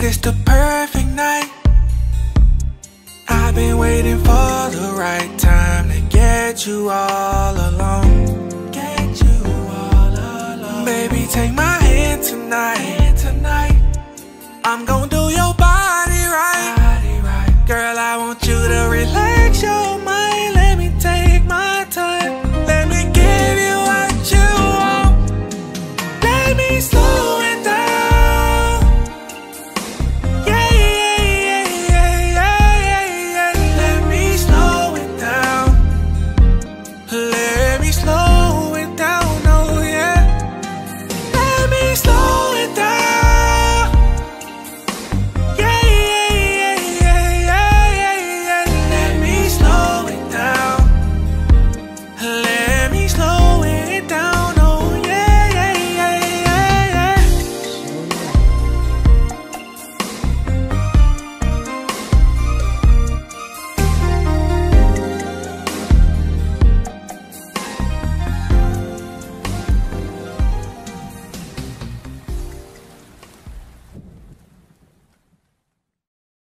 this the perfect night. I've been waiting for the right time to get you all alone. Baby, take my hand tonight. I'm gon' do your body right. Girl, I want you to relax your mind. Let me take my time. Let me give you what you want. Let me slow it down. Yeah. Let me slow it down. Let me slow it down, oh yeah. Let me slow it down.